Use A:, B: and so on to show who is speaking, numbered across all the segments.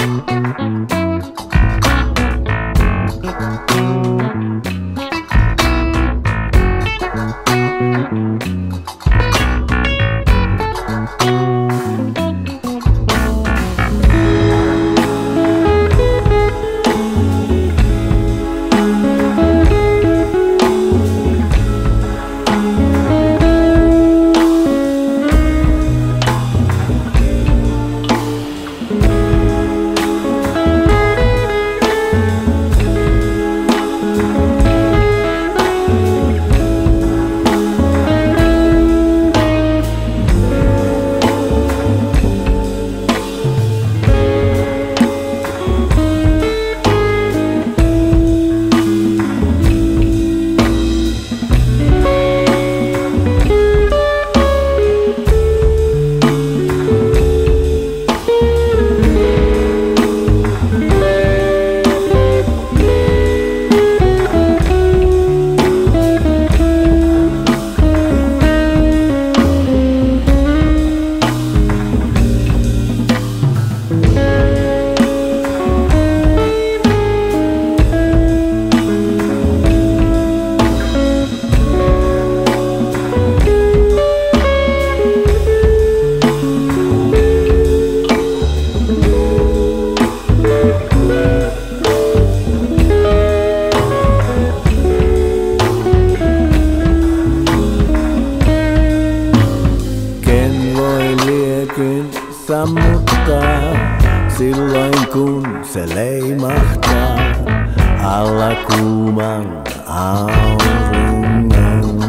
A: sammuttaa silloin kun se leimahtaa alla kuuman auringon.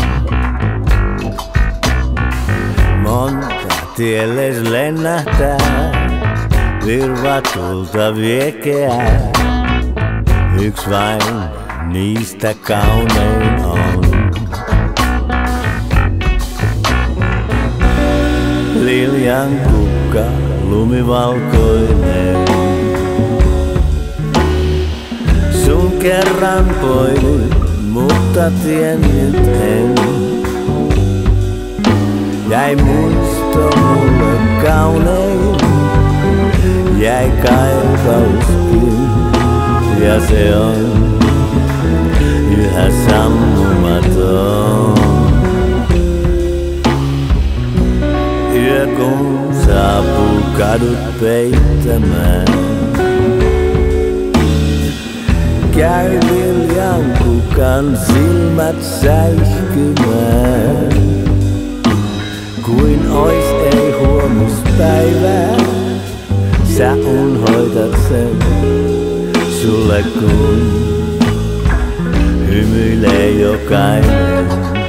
A: Monta tielles lennähtää, virvatulta viekeää. Yks vain niistä kaunein on. Liljan kukka, lumivalkoinen. Sun kerran poimin, mutta tiennyt en. Jäi muisto mulle kaunein, jäi kaipauskin, ja se on yhä sammumaton. Yö kun saapuu kadut peittämään, käy viljan kukan silmät säihkymään. Kuin ois ei huomispäivää, sä unhoitat sen sulle kun hymyilee jokainen.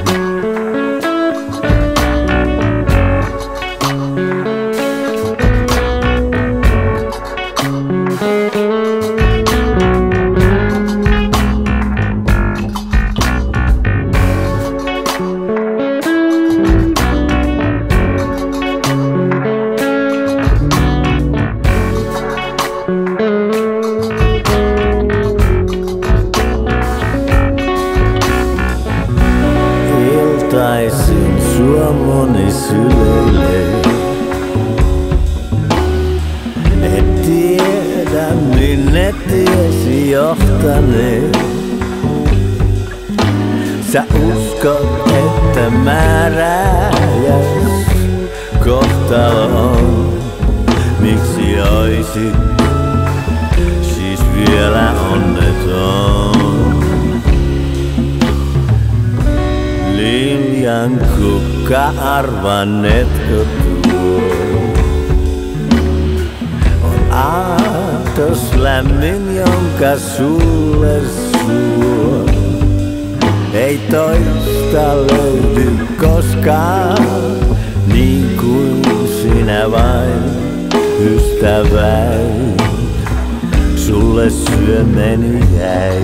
A: Iltaisin sua moni syleilee. Et tiedä minne tiesi johtaneen. Sä uskot, että määräjäs kohtalo on. Miksi oisit siis vielä onneton? Liljan kukka, arvannetko tuo? On aatos lämmin, jonka sulle suo. Ei toista löydy koskaan, niin kuin sinä vain, ystäväi, sulle syömeni jäi.